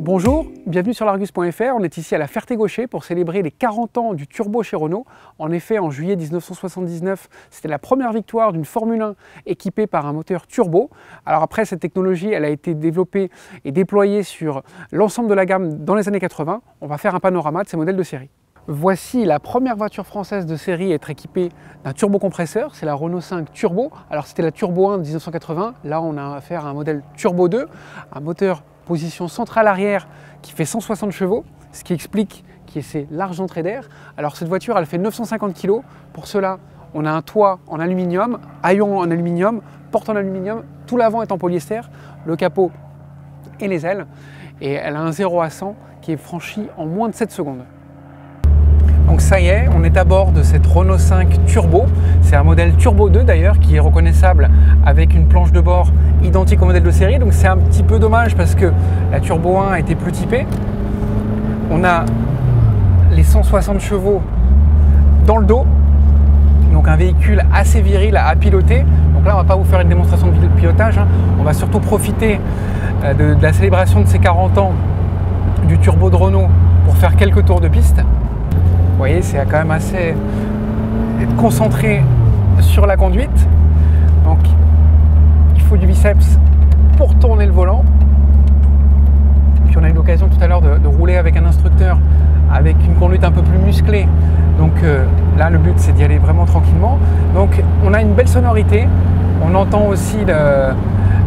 Bonjour, bienvenue sur l'Argus.fr. On est ici à la Ferté-Gaucher pour célébrer les 40 ans du turbo chez Renault. En effet, en juillet 1979, c'était la première victoire d'une Formule 1 équipée par un moteur turbo. Alors après, cette technologie, elle a été développée et déployée sur l'ensemble de la gamme dans les années 80. On va faire un panorama de ces modèles de série. Voici la première voiture française de série à être équipée d'un turbocompresseur, c'est la Renault 5 Turbo. Alors c'était la Turbo 1 de 1980, là on a affaire à un modèle Turbo 2, un moteur position centrale arrière qui fait 160 chevaux, ce qui explique qu'il y ait ces larges entrées d'air. Alors cette voiture elle fait 950 kg, pour cela on a un toit en aluminium, haillons en aluminium, porte en aluminium, tout l'avant est en polyester, le capot et les ailes, et elle a un 0 à 100 qui est franchi en moins de 7 secondes. Donc ça y est, on est à bord de cette Renault 5 Turbo. C'est un modèle Turbo 2 d'ailleurs qui est reconnaissable avec une planche de bord identique au modèle de série. Donc c'est un petit peu dommage parce que la Turbo 1 a été plus typée. On a les 160 chevaux dans le dos. Donc un véhicule assez viril à piloter. Donc là on ne va pas vous faire une démonstration de pilotage. On va surtout profiter de la célébration de ces 40 ans du Turbo de Renault pour faire quelques tours de piste. Vous voyez, c'est quand même assez être concentré sur la conduite. Donc, il faut du biceps pour tourner le volant. Puis, on a eu l'occasion tout à l'heure de rouler avec un instructeur avec une conduite un peu plus musclée. Donc là, le but, c'est d'y aller vraiment tranquillement. Donc, on a une belle sonorité. On entend aussi la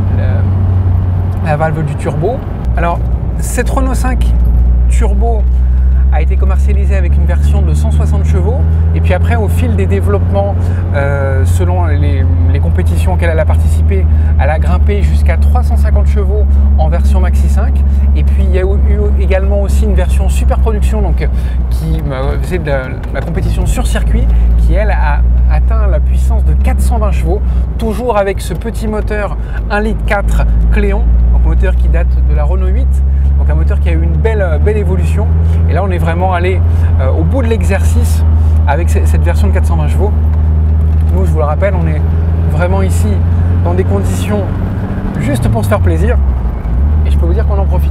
valve du turbo. Alors, cette Renault 5 Turbo a été commercialisée avec une version de 160 chevaux et puis après au fil des développements selon les compétitions auxquelles elle a participé, elle a grimpé jusqu'à 350 chevaux en version Maxi 5 et puis il y a eu également aussi une version super production donc, qui faisait de la compétition sur circuit qui elle a atteint la puissance de 420 chevaux toujours avec ce petit moteur 1,4 litre Cléon, donc moteur qui date de la Renault 8. Donc un moteur qui a eu une belle évolution et là on est vraiment allé au bout de l'exercice avec cette version de 420 chevaux. Nous je vous le rappelle on est vraiment ici dans des conditions juste pour se faire plaisir et je peux vous dire qu'on en profite.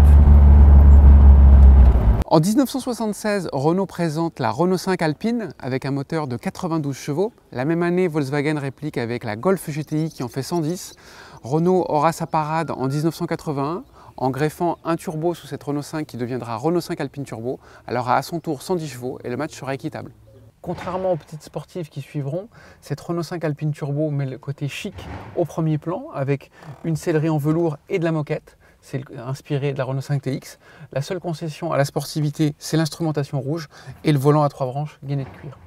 En 1976, Renault présente la Renault 5 Alpine avec un moteur de 92 chevaux. La même année, Volkswagen réplique avec la Golf GTI qui en fait 110. Renault aura sa parade en 1981 en greffant un turbo sous cette Renault 5 qui deviendra Renault 5 Alpine Turbo. Elle aura à son tour 110 chevaux et le match sera équitable. Contrairement aux petites sportives qui suivront, cette Renault 5 Alpine Turbo met le côté chic au premier plan avec une sellerie en velours et de la moquette. C'est inspiré de la Renault 5 TX. La seule concession à la sportivité, c'est l'instrumentation rouge et le volant à 3 branches gainé de cuir.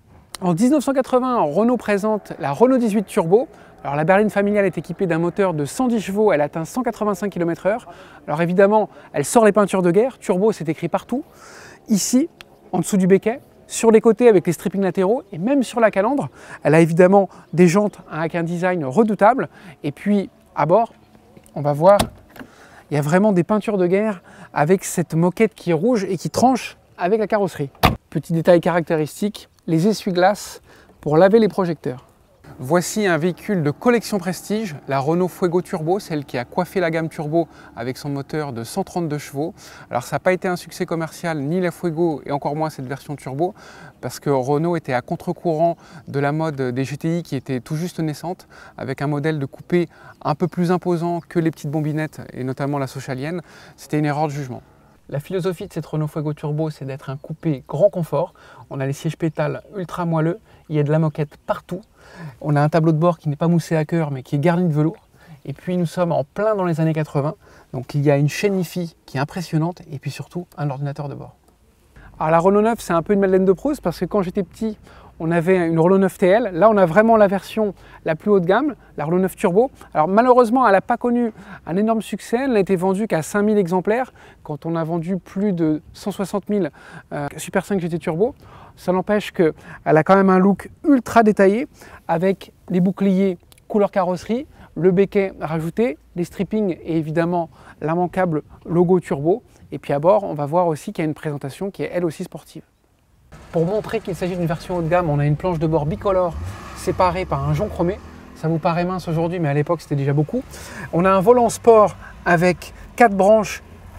En 1980, Renault présente la Renault 18 Turbo. Alors la berline familiale est équipée d'un moteur de 110 chevaux, elle atteint 185 km/h. Alors évidemment, elle sort les peintures de guerre, Turbo c'est écrit partout. Ici, en dessous du béquet, sur les côtés avec les strippings latéraux et même sur la calandre. Elle a évidemment des jantes avec un design redoutable. Et puis à bord, on va voir, il y a vraiment des peintures de guerre avec cette moquette qui est rouge et qui tranche avec la carrosserie. Petit détail caractéristique, les essuie-glaces pour laver les projecteurs. Voici un véhicule de collection prestige, la Renault Fuego Turbo, celle qui a coiffé la gamme Turbo avec son moteur de 132 chevaux. Alors ça n'a pas été un succès commercial, ni la Fuego et encore moins cette version Turbo, parce que Renault était à contre-courant de la mode des GTI qui était tout juste naissante, avec un modèle de coupé un peu plus imposant que les petites bombinettes et notamment la Sochalienne. C'était une erreur de jugement. La philosophie de cette Renault Fuego Turbo, c'est d'être un coupé grand confort. On a les sièges pétales ultra moelleux, il y a de la moquette partout. On a un tableau de bord qui n'est pas moussé à cœur, mais qui est garni de velours. Et puis nous sommes en plein dans les années 80, donc il y a une chaîne hi-fi qui est impressionnante, et puis surtout un ordinateur de bord. Alors la Renault 9, c'est un peu une Madeleine de Proust, parce que quand j'étais petit, on avait une Renault 9 TL. Là, on a vraiment la version la plus haut de gamme, la Renault 9 Turbo. Alors malheureusement, elle n'a pas connu un énorme succès. Elle n'a été vendue qu'à 5000 exemplaires, quand on a vendu plus de 160 000 Super 5 GT Turbo. Ça n'empêche qu'elle a quand même un look ultra détaillé, avec les boucliers couleur carrosserie, le béquet rajouté, les strippings et évidemment l'immanquable logo Turbo. Et puis à bord, on va voir aussi qu'il y a une présentation qui est elle aussi sportive. Pour montrer qu'il s'agit d'une version haut de gamme, on a une planche de bord bicolore séparée par un jonc chromé. Ça vous paraît mince aujourd'hui, mais à l'époque c'était déjà beaucoup. On a un volant sport avec 4 branches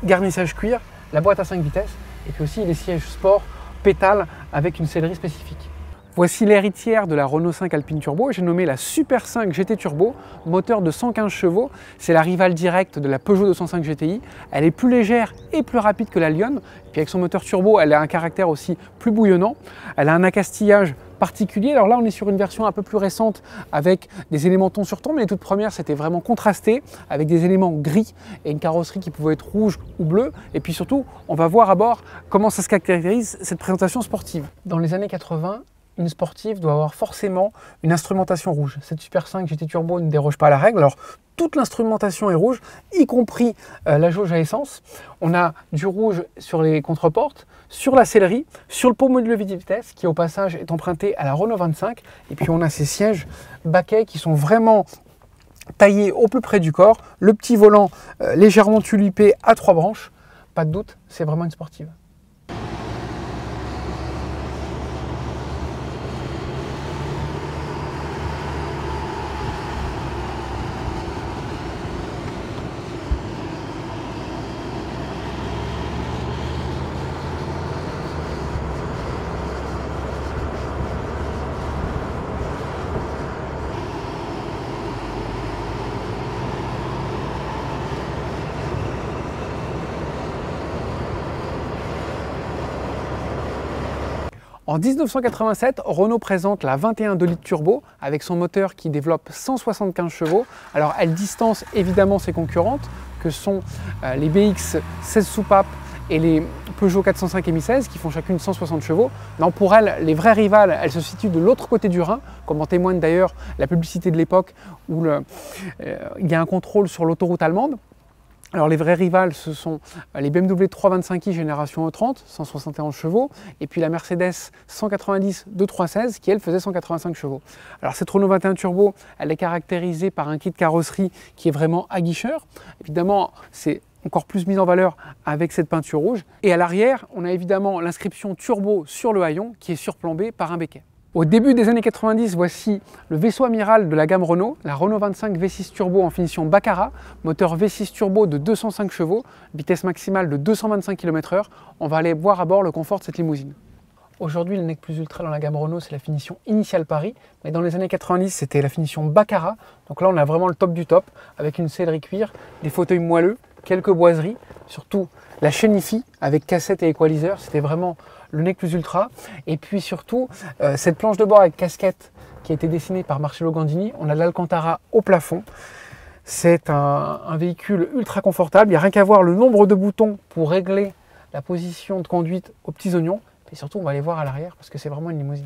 garnissage cuir, la boîte à 5 vitesses et puis aussi les sièges sport pétales avec une sellerie spécifique. Voici l'héritière de la Renault 5 Alpine Turbo, j'ai nommé la Super 5 GT Turbo, moteur de 115 chevaux, c'est la rivale directe de la Peugeot 205 GTI, elle est plus légère et plus rapide que la Lyon, puis avec son moteur turbo elle a un caractère aussi plus bouillonnant, elle a un accastillage particulier. Alors là on est sur une version un peu plus récente avec des éléments ton sur ton, mais les toutes premières c'était vraiment contrasté avec des éléments gris et une carrosserie qui pouvait être rouge ou bleue, et puis surtout on va voir à bord comment ça se caractérise cette présentation sportive. Dans les années 80, une sportive doit avoir forcément une instrumentation rouge. Cette Super 5 GT Turbo ne déroge pas à la règle. Alors, toute l'instrumentation est rouge, y compris la jauge à essence. On a du rouge sur les contreportes, sur la sellerie, sur le pommeau de levier de vitesse, qui au passage est emprunté à la Renault 25. Et puis on a ces sièges baquets qui sont vraiment taillés au plus près du corps. Le petit volant légèrement tulipé à 3 branches. Pas de doute, c'est vraiment une sportive. En 1987, Renault présente la 21 2 litres turbo avec son moteur qui développe 175 chevaux. Alors elle distance évidemment ses concurrentes que sont les BX 16 soupapes et les Peugeot 405 MI16 qui font chacune 160 chevaux. Non, pour elle, les vraies rivales, elles se situent de l'autre côté du Rhin, comme en témoigne d'ailleurs la publicité de l'époque où il y a un contrôle sur l'autoroute allemande. Alors les vrais rivales, ce sont les BMW 325i génération E30, 171 chevaux, et puis la Mercedes 190 216 qui elle faisait 185 chevaux. Alors cette Renault 21 Turbo, elle est caractérisée par un kit carrosserie qui est vraiment aguicheur. Évidemment, c'est encore plus mis en valeur avec cette peinture rouge. Et à l'arrière, on a évidemment l'inscription Turbo sur le haillon qui est surplombé par un béquet. Au début des années 90, voici le vaisseau amiral de la gamme Renault, la Renault 25 V6 Turbo en finition Baccarat, moteur V6 Turbo de 205 chevaux, vitesse maximale de 225 km/h. On va aller voir à bord le confort de cette limousine. Aujourd'hui, le nec plus ultra dans la gamme Renault, c'est la finition Initial Paris, mais dans les années 90, c'était la finition Baccarat. Donc là, on a vraiment le top du top, avec une sellerie cuir, des fauteuils moelleux, quelques boiseries, surtout la chaîne IFI avec cassette et équaliseur, c'était vraiment le nec plus ultra. Et puis surtout, cette planche de bord avec casquette qui a été dessinée par Marcello Gandini, on a de l'Alcantara au plafond. C'est un véhicule ultra confortable, il n'y a rien qu'à voir le nombre de boutons pour régler la position de conduite aux petits oignons. Et surtout, on va les voir à l'arrière parce que c'est vraiment une limousine.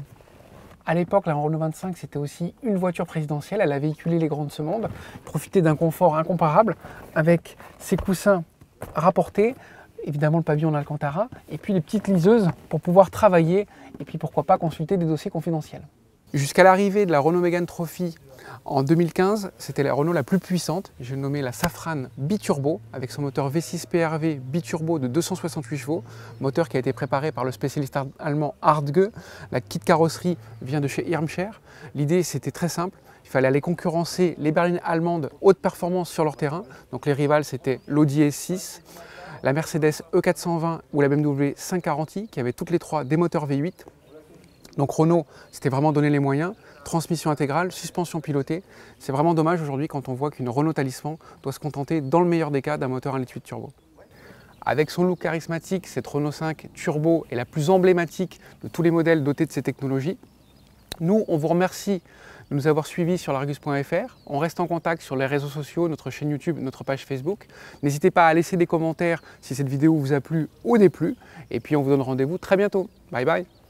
À l'époque, la Renault 25, c'était aussi une voiture présidentielle. Elle a véhiculé les grands de ce monde, profité d'un confort incomparable avec ses coussins rapportés, évidemment le pavillon d'Alcantara, et puis les petites liseuses pour pouvoir travailler et puis pourquoi pas consulter des dossiers confidentiels. Jusqu'à l'arrivée de la Renault Mégane Trophy en 2015, c'était la Renault la plus puissante. J'ai nommé la Safrane Biturbo avec son moteur V6 PRV Biturbo de 268 chevaux, moteur qui a été préparé par le spécialiste allemand Hartge. La kit carrosserie vient de chez Irmscher. L'idée c'était très simple, il fallait aller concurrencer les berlines allemandes haute performance sur leur terrain. Donc les rivales c'était l'Audi S6, la Mercedes E420 ou la BMW 540i qui avaient toutes les trois des moteurs V8. Donc Renault, c'était vraiment donné les moyens, transmission intégrale, suspension pilotée. C'est vraiment dommage aujourd'hui quand on voit qu'une Renault Talisman doit se contenter, dans le meilleur des cas, d'un moteur 1,8 litre turbo. Avec son look charismatique, cette Renault 5 Turbo est la plus emblématique de tous les modèles dotés de ces technologies. Nous, on vous remercie de nous avoir suivis sur largus.fr. On reste en contact sur les réseaux sociaux, notre chaîne YouTube, notre page Facebook. N'hésitez pas à laisser des commentaires si cette vidéo vous a plu ou déplu. Et puis on vous donne rendez-vous très bientôt. Bye bye.